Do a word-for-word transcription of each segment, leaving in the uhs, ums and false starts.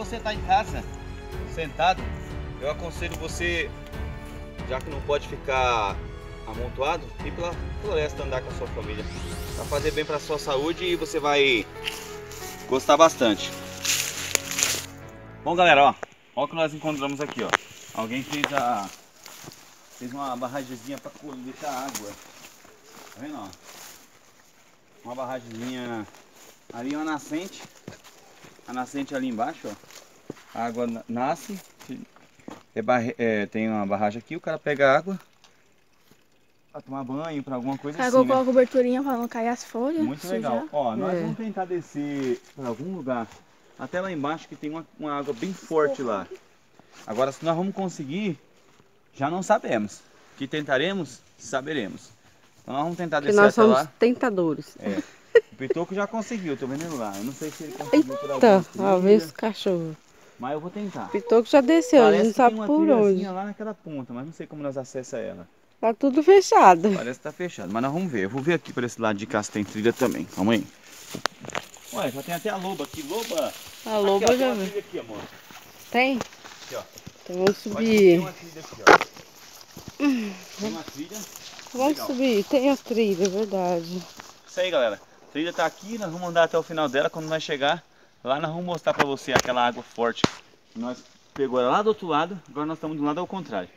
você tá em casa, sentado, eu aconselho você, já que não pode ficar amontoado, ir pela floresta andar com a sua família. Vai fazer bem para sua saúde e você vai gostar bastante. Bom, galera, ó, ó o que nós encontramos aqui, ó. Alguém fez a fez uma barragemzinha para deixar água. Tá vendo, ó? Uma barragemzinha ali, uma nascente. A nascente ali embaixo, ó. A água nasce. É barre... é, tem uma barragem aqui, o cara pega a água para tomar banho, para alguma coisa Cagou assim, com né? a coberturinha para não cair as folhas. Muito sujar. legal. Ó, nós É. vamos tentar descer para algum lugar, até lá embaixo que tem uma, uma água bem forte lá. Agora, se nós vamos conseguir, já não sabemos. Que tentaremos, saberemos. Então nós vamos tentar Que descer nós até somos lá. tentadores. É. O Pitoco já conseguiu, tô vendo ele lá. Eu não sei se ele conseguiu por Eita, alguma ó, vê trilha, os cachorros. mas eu vou tentar. O Pitoco já desceu, a gente Parece não que tem sabe uma por trilhazinha onde. lá naquela ponta, mas não sei como nós acessamos ela. Tá tudo fechado. Parece que tá fechado, mas nós vamos ver. Eu vou ver aqui para esse lado de cá se tem trilha também. Calma aí. Olha, já tem até a loba aqui. Loba! A loba aqui, ó, já tem uma viu. trilha aqui, amor. Tem? Aqui, ó. Então vamos Olha, tem subir. uma trilha aqui, ó. Tem uma trilha. Vamos Legal. subir. Tem a trilha, é verdade. Isso aí, galera. A trilha tá aqui, nós vamos andar até o final dela. Quando nós chegar lá, nós vamos mostrar pra você aquela água forte. Nós pegou ela lá do outro lado, agora nós estamos do lado ao contrário.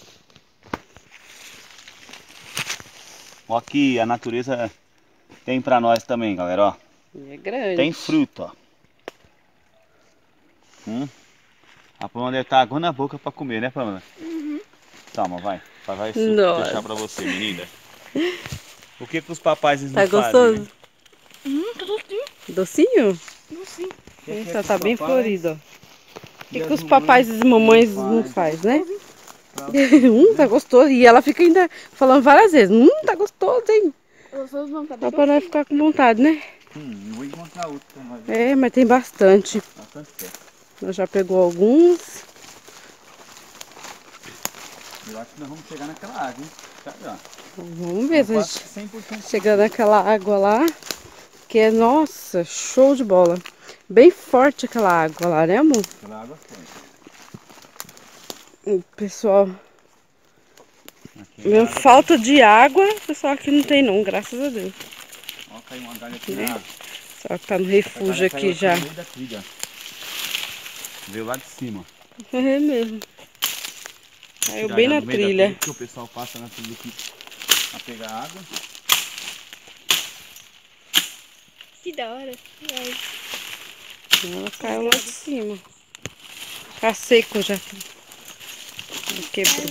Ó, aqui a natureza tem pra nós também, galera, ó. É grande. Tem fruta, ó. Hum. A Pamela deve estar água na boca pra comer, né, Pamela? Uhum. Toma, vai. Vai, vai Nossa. deixar pra você, menina. O que que os papais não Tá fazem? gostoso? Né? Hum, tá docinho. Docinho? Docinho. Que que é Eita, que tá os bem papais florido, ó. O e que, as que os mamães papais e as mamães não fazem? faz, né? Pra- Hum, tá gostoso. E ela fica ainda falando várias vezes. Hum, tá gostoso, hein? Vocês vão tá Só pra nós ficar com vontade, né? Hum, eu vou encontrar outro também. É, mas tem bastante. Bastante perto. Nós já pegou alguns. Eu acho que nós vamos chegar naquela água, hein? Tá, ó. Vamos ver se a Quase gente cem por cento chega naquela água lá. Que é, nossa, show de bola. Bem forte aquela água lá, né, amor? Aquela água forte. O pessoal... Aqui é Mesmo água. falta de água, o pessoal aqui não tem não, graças a Deus. Ó, caiu uma galha aqui Né? na... Só que tá no Essa refúgio galha aqui caiu já. no meio da trilha. Veio lá de cima. É mesmo. Vou Caiu tirar bem já na do meio da trilha. Porque o pessoal passa na trilha aqui a pegar água. Que da hora. Ela caiu lá de cima. Tá seco já. Quebrou.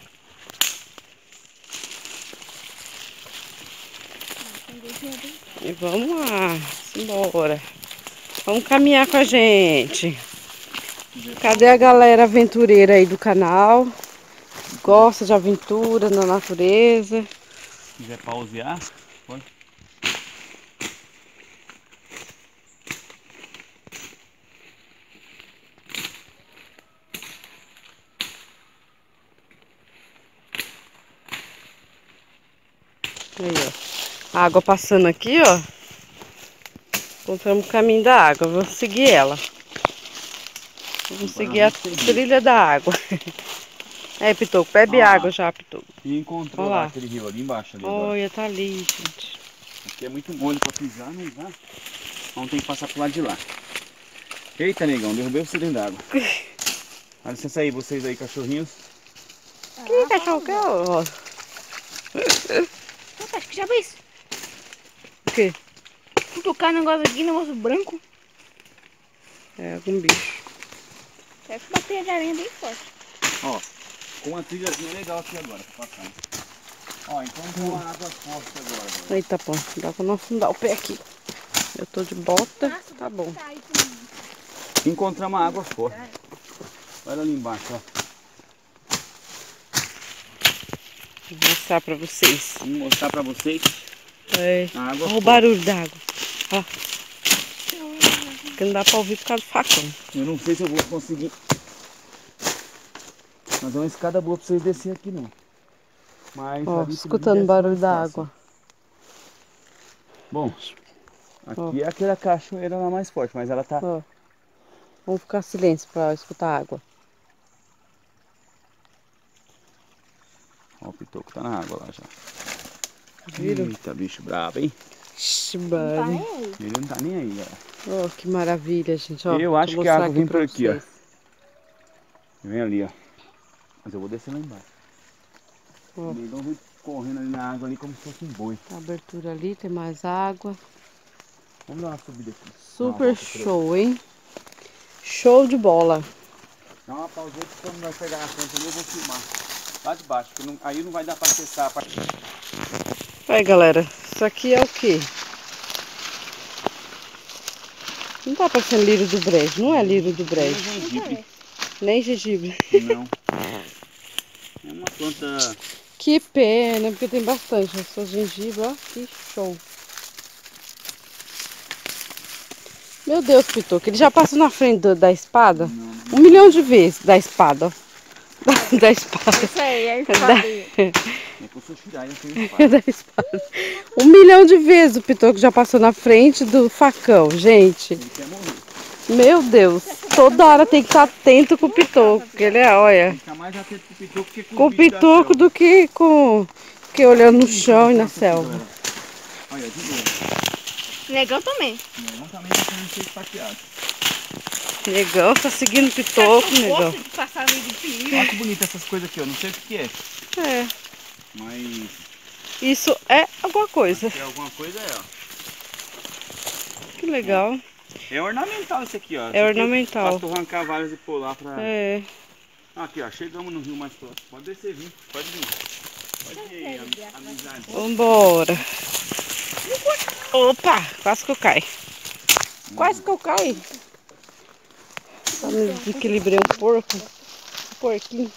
E vamos lá. Embora. Vamos caminhar com a gente. Cadê a galera aventureira aí do canal? Gosta de aventura na natureza. Se quiser pausear, pode. Aí, ó. A água passando aqui, ó. Encontramos o caminho da água. Vamos seguir ela. Vamos seguir a trilha da água. É, Pitoco, bebe Ah. água já, Pitoco. E encontrou Olha lá lá. aquele rio ali embaixo. Ali agora. Olha, tá ali, gente. Aqui é muito molho pra pisar, não dá. Então tem que passar pro lado de lá. Eita, negão, derrubei você dentro d'água. Dá licença aí, vocês aí, cachorrinhos. Que cachorro que é, ó? Acho que já viu isso. O quê? Vou tocar negócio aqui, negócio branco. É algum bicho. Deve bater de aranha bem forte. Ó, com uma trilhazinha legal aqui agora pra passar. Ó, então tem uma água forte agora. Galera. Eita, pô. Dá pra não afundar o pé aqui. Eu tô de bota. Nossa, Tá bom. tá aí também. Encontramos uma água forte. Olha ali embaixo, ó. Vou mostrar pra vocês. Vou mostrar pra vocês É. a água Olha o forte. barulho da água. Ó. Que não dá pra ouvir por causa do facão. Eu não sei se eu vou conseguir. Mas é uma escada boa pra vocês descerem aqui não. Mas Ó, ali escutando o barulho da água. Bom, aqui Ó. é aquela cachoeira lá mais forte, mas ela tá, Ó. Vamos ficar em silêncio pra escutar a água. Ó, o pitoco tá na água lá já. Viram? Eita, bicho brabo, hein? Ixi, Não tá mano. nem aí. Ele não tá nem aí, galera. Ó, que maravilha, gente. Ó, Eu deixa acho que a mostrar água vem pra por aqui, ó. vocês. Vem ali, ó. Mas eu vou descer lá embaixo. Ó. O negão vem correndo ali na água ali como se fosse um boi. A abertura ali, tem mais água. Vamos dar uma subida aqui. Super show, hein? Show de bola. Dá uma pausinha que quando nós pegar na frente ali eu vou filmar. Lá de baixo, porque não, aí não vai dar pra acessar a parte. Aí, galera, isso aqui é o quê? Não tá parecendo lírio do brejo, não é lírio do brejo. Nem gengibre. Nem gengibre. Não. É uma planta... Que pena, porque tem bastante. Essa gengibre, ó, que show. Meu Deus, Pitoco, ele já passou na frente do- da espada? Não, não. Um milhão de vezes da espada, ó. Da, da espada. Isso aí, é Da, espadinha. É que eu sou Shirai, eu tenho da espada. espada. Um milhão de vezes o Pitoco já passou na frente do facão, gente. Ele quer morrer. Meu Deus, toda hora tem que estar atento com o Pitoco, porque ele é, olha, Ele tá mais atento com o pitoco que com, com o os bichos da Pitoco selva. do que com que olhando no chão e na selva. Olha, de novo. Negão também. O negão também tá querendo ser esfaqueado. Negão, tá seguindo o Pitoco, Eu negão. gosto de passar meio de perigo. Olha que bonita essas coisas aqui, ó. Não sei o que que é. É, Mas isso é alguma coisa. se é alguma coisa é, ó. Que legal. É ornamental esse aqui, ó. É ornamental. Pra tu arrancar vários e pôr lá pra... É. Aqui, ó. Chegamos no rio mais próximo. Pode descer, vir. Pode vir. Pode ir, am- amizade. Vambora. Opa, quase que eu caio. Quase que eu caio. Só me desequilibrei um porco. Um porquinho.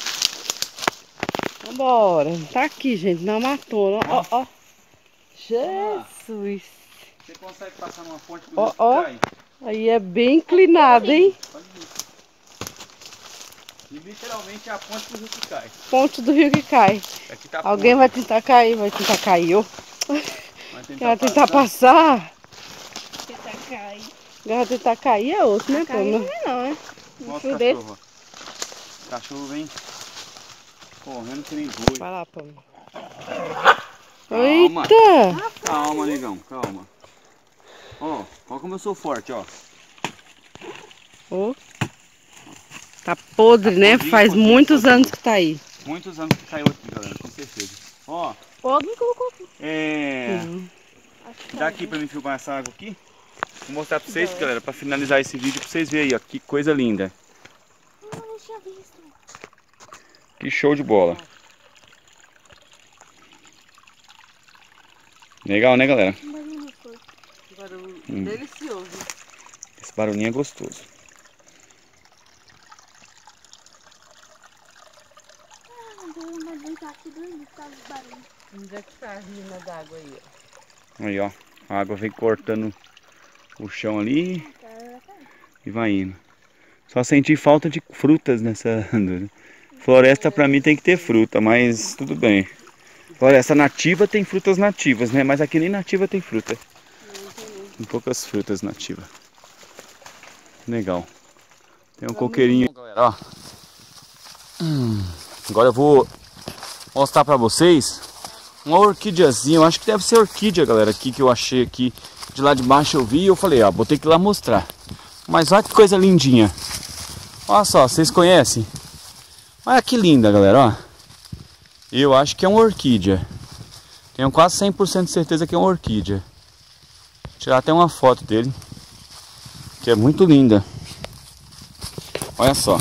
Vambora. Tá aqui, gente, na matona. Ó, ó. Jesus. Você consegue passar numa ponte do Ó, rio que ó. cai? Aí é bem inclinado, hein? Pode vir. E literalmente é a ponte do rio que cai. Ponte do rio que cai. Aqui tá a Alguém ponte. vai tentar cair, vai tentar cair. Ó. Vai Quer tentar passar? Tentar cair. Vai tentar cair é outro, né, Cair não Pama? é não, né? Um Nossa, fio desse. cachorro. ó. O cachorro vem correndo que nem boi. Vai lá, Pama. Calma. Eita! Calma, negão, calma. Ó, ó como eu sou forte, ó. Ó. Tá podre, Tá né? podrinho, Faz podrinho, muitos podrinho. anos que tá aí. Muitos anos que caiu aqui, galera, com certeza. Ó, Fogo me colocou aqui. é... Uhum. Dá aqui pra mim filmar essa água aqui. Vou mostrar pra vocês, galera, pra finalizar esse vídeo, pra vocês verem aí, ó. Que coisa linda. Ah, eu tinha visto. Que show de bola. Legal, né, galera? Um barulho gostoso. Barulho Hum. delicioso. Esse barulhinho é gostoso. Ah, não deu uma deitar aqui dormir por causa do barulho. Onde é que tá a mina d'água aí, ó? Aí, ó. A água vem cortando o chão ali e vai indo. Só senti falta de frutas nessa... Floresta pra mim tem que ter fruta, mas tudo bem. Floresta nativa tem frutas nativas, né? Mas aqui nem nativa tem fruta. Tem poucas frutas nativas. Legal. Tem um coqueirinho. Galera, ó. Hum, agora eu vou mostrar pra vocês uma orquídeazinha. Eu acho que deve ser orquídea, galera, aqui que eu achei aqui. De lá de baixo eu vi e eu falei, ó, vou ter que ir lá mostrar. Mas olha que coisa lindinha. Olha só, vocês conhecem? Olha que linda, galera, ó. Eu acho que é uma orquídea. Tenho quase cem por cento de certeza que é uma orquídea. Vou tirar até uma foto dele. Que é muito linda. Olha só.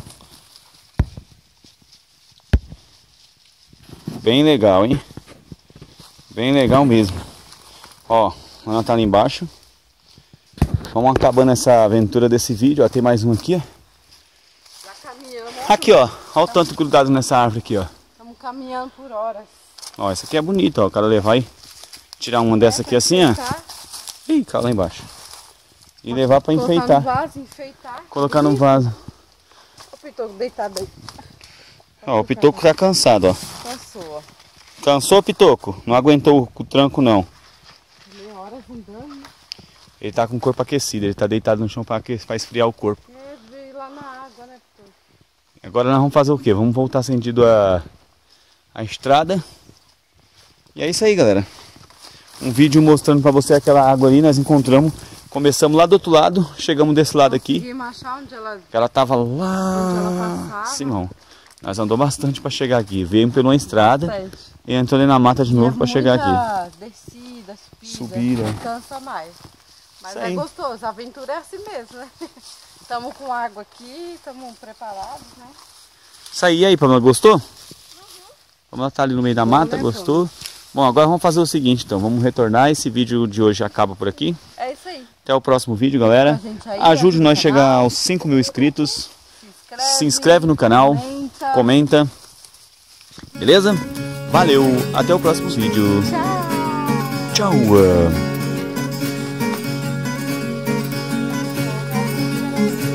Bem legal, hein? Bem legal mesmo. Ó, ela tá ali embaixo. Vamos acabando essa aventura desse vídeo. Ó, tem mais um aqui, ó. Já caminhando. Aqui, ó. Olha o tanto grudado nessa árvore aqui, ó. Estamos caminhando por horas. Ó, essa aqui é bonita, ó. O cara levar e tirar uma dessa aqui assim, ó. Tá? Ih, caiu lá embaixo. E levar pra Colocar enfeitar. no vaso, enfeitar. Colocar num vaso. O Pitoco deitado aí. Ó, o Pitoco tá cansado, ó. Passou, ó. Cansou, Pitoco? Não aguentou o tranco, não. Meia hora andando. Ele tá com o corpo aquecido, ele tá deitado no chão para esfriar o corpo. É, veio lá na água, né? Agora nós vamos fazer o quê? Vamos voltar sentido a, a estrada. E é isso aí, galera. Um vídeo mostrando para você aquela água ali, nós encontramos. Começamos lá do outro lado, chegamos desse lado aqui. Conseguimos achar onde ela... Ela tava lá. Onde ela passava. Simão. Nós andamos bastante para chegar aqui. Viemos pela uma estrada Bastante. e entrou ali na mata de novo para chegar aqui. Descida, subida, Subida. cansa mais. Mas Isso é aí. gostoso, a aventura é assim mesmo, né? Estamos com água aqui, estamos preparados, né? Isso aí, aí, Pamela, gostou? Uhum. Pamela tá ali no meio da mata, né, gostou? Bom, agora vamos fazer o seguinte, então. Vamos retornar. Esse vídeo de hoje acaba por aqui. É isso aí. Até o próximo vídeo, galera. A gente aí, Ajude nós a no chegar canal. aos cinco mil inscritos. Se inscreve, Se inscreve no canal. comenta. Comenta. Beleza? Valeu. Até o próximo vídeo. Tchau. Tchau.